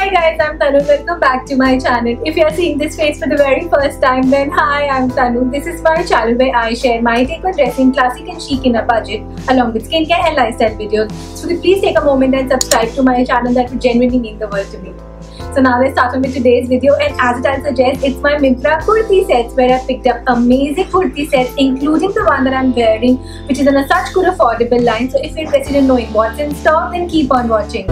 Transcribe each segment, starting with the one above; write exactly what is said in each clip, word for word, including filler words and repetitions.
Hi guys, I'm Tanu. Welcome back to my channel. If you are seeing this face for the very first time, then hi, I'm Tanu. This is my channel where I share my take on dressing, classic and chic in a budget, along with skincare and lifestyle videos. So please take a moment and subscribe to my channel. That would genuinely mean the world to me. So now let's start on with today's video, and as the title suggests, it's my Myntra kurti sets where I picked up amazing kurti sets, including the one that I'm wearing, which is in a such good affordable line. So if you're interested in knowing what's in stock, then keep on watching.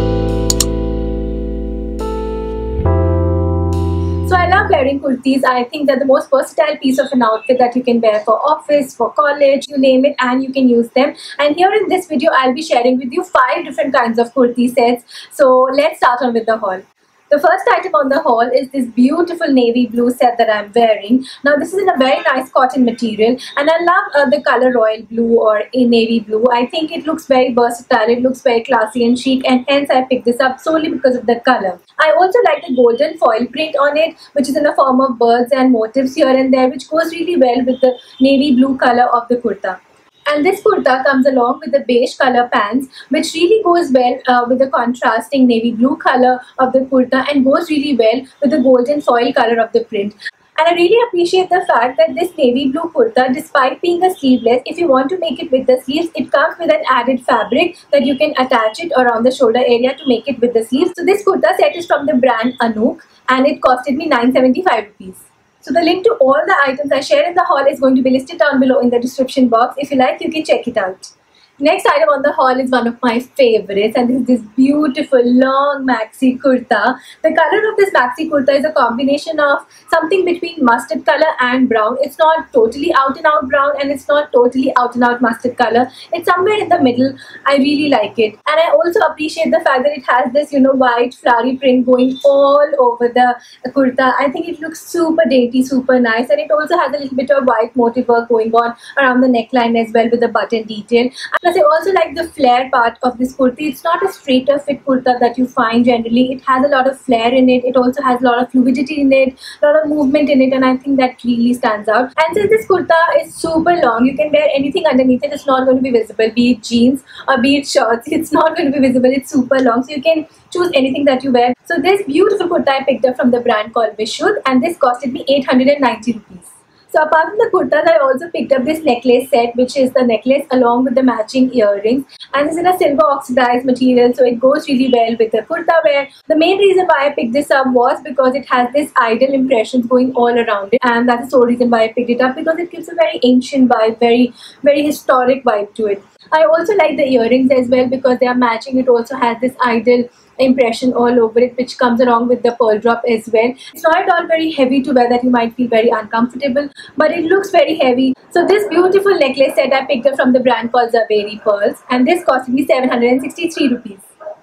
So I love wearing kurtis. I think they're the most versatile piece of an outfit that you can wear for office, for college, you name it, and you can use them. And here in this video, I'll be sharing with you five different kinds of kurti sets. So let's start on with the haul. The first item on the haul is this beautiful navy blue set that I'm wearing. Now this is in a very nice cotton material, and I love uh, the color royal blue or a navy blue. I think it looks very versatile, it looks very classy and chic, and hence I picked this up solely because of the color. I also like the golden foil print on it, which is in the form of birds and motifs here and there, which goes really well with the navy blue color of the kurta. And this kurta comes along with the beige color pants, which really goes well uh, with the contrasting navy blue color of the kurta and goes really well with the golden foil color of the print. And I really appreciate the fact that this navy blue kurta, despite being a sleeveless, if you want to make it with the sleeves, it comes with an added fabric that you can attach it around the shoulder area to make it with the sleeves. So this kurta set is from the brand Anook, and it costed me nine seventy-five rupees. So the link to all the items I share in the haul is going to be listed down below in the description box. If you like, you can check it out. Next item on the haul is one of my favorites, and this is this beautiful long maxi kurta. The color of this maxi kurta is a combination of something between mustard color and brown. It's not totally out and out brown, and it's not totally out and out mustard color. It's somewhere in the middle. I really like it, and I also appreciate the fact that it has this, you know, white flowery print going all over the kurta. I think it looks super dainty, super nice, and it also has a little bit of white motif work going on around the neckline as well with the button detail. Plus, I also like the flare part of this kurti. It's not a straighter fit kurta that you find generally. It has a lot of flare in it. It also has a lot of fluidity in it, a lot of movement in it, and I think that really stands out. And since this kurta is super long, you can wear anything underneath it. It's not going to be visible, be it jeans or be it shorts. It's not going to be visible. It's super long, so you can choose anything that you wear. So this beautiful kurta I picked up from the brand called Vishuddh, and this costed me eight hundred ninety rupees. So apart from the kurtas, I also picked up this necklace set, which is the necklace along with the matching earrings, and it's in a silver oxidized material, so it goes really well with the kurta wear. The main reason why I picked this up was because it has this idol impressions going all around it, and that's the sole reason why I picked it up, because it gives a very ancient vibe, very very historic vibe to it. I also like the earrings as well because they are matching. It also has this idol impression all over it, which comes along with the pearl drop as well. It's not at all very heavy to wear that you might feel very uncomfortable, but it looks very heavy. So this beautiful necklace set I picked up from the brand called Zaveri Pearls, and this cost me seven hundred sixty-three rupees.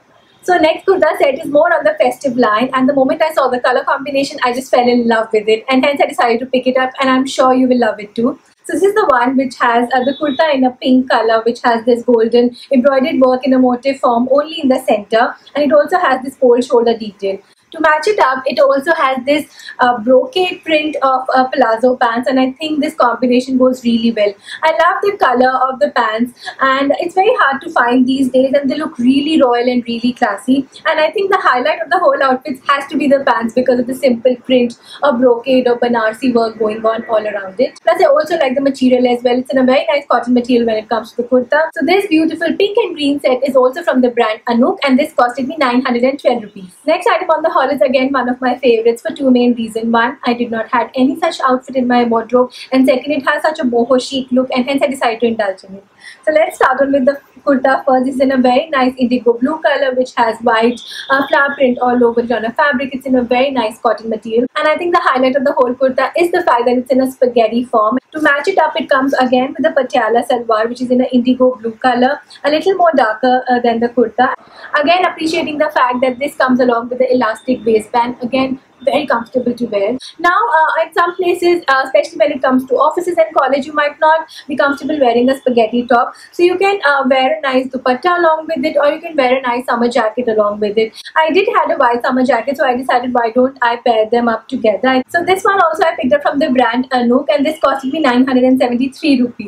So next kurta set is more on the festive line, and the moment I saw the color combination, I just fell in love with it, and hence I decided to pick it up, and I'm sure you will love it too. So this is the one which has uh, the kurta in a pink color, which has this golden embroidered work in a motif form only in the center, and it also has this pole shoulder detail. To match it up, it also has this uh, brocade print of uh, palazzo pants, and I think this combination goes really well. I love the color of the pants, and it's very hard to find these days, and they look really royal and really classy. And I think the highlight of the whole outfit has to be the pants because of the simple print of brocade or Banarsi work going on all around it. Plus, I also like the material as well. It's in a very nice cotton material when it comes to the kurta. So this beautiful pink and green set is also from the brand Anook, and this costed me nine hundred twelve rupees. Next item on the haul is again one of my favorites for two main reasons. One, I did not have any such outfit in my wardrobe, and second, it has such a boho chic look, and hence I decided to indulge in it. So let's start on with the kurta first. This is in a very nice indigo blue color, which has white uh, flower print all over it on a fabric. It's in a very nice cotton material, and I think the highlight of the whole kurta is the fact that it's in a spaghetti form. To match it up, it comes again with the patiala salwar, which is in an indigo blue color, a little more darker uh, than the kurta. Again, appreciating the fact that this comes along with the elastic waistband. Again, very comfortable to wear. Now, uh, at some places, uh, especially when it comes to offices and college, you might not be comfortable wearing a spaghetti top. So you can uh, wear a nice dupatta along with it, or you can wear a nice summer jacket along with it. I did have a white summer jacket, so I decided why don't I pair them up together. So this one also I picked up from the brand Anook, and this cost me nine hundred seventy-three rupees.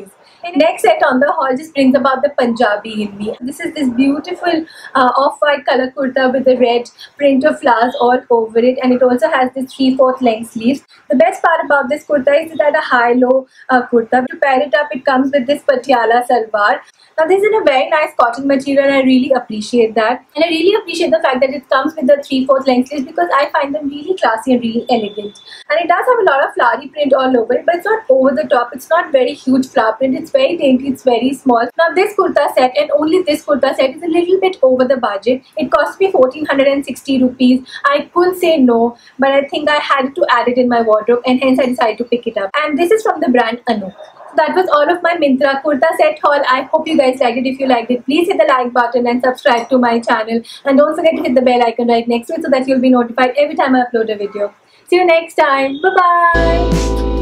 And next set on the haul just brings about the Punjabi in me. This is this beautiful uh, off-white color kurta with the red print of flowers all over it, and it also has this three-fourth length sleeves. The best part about this kurta is that a high-low uh, kurta. To pair it up, it comes with this patiala salwar. Now this is in a very nice cotton material, and I really appreciate that. And I really appreciate the fact that it comes with the three-fourth length sleeves because I find them really classy and really elegant. And it does have a lot of flowery print all over it, but it's not over the top. It's not very huge flower print. It's very dainty. It's very small. Now this kurta set, and only this kurta set, is a little bit over the budget. It cost me fourteen sixty rupees. I couldn't say no, but I think I had to add it in my wardrobe, and hence I decided to pick it up. And this is from the brand Anoop. That was all of my Myntra kurta set haul. I hope you guys liked it. If you liked it, please hit the like button and subscribe to my channel. And don't forget to hit the bell icon right next to it so that you'll be notified every time I upload a video. See you next time. Bye-bye.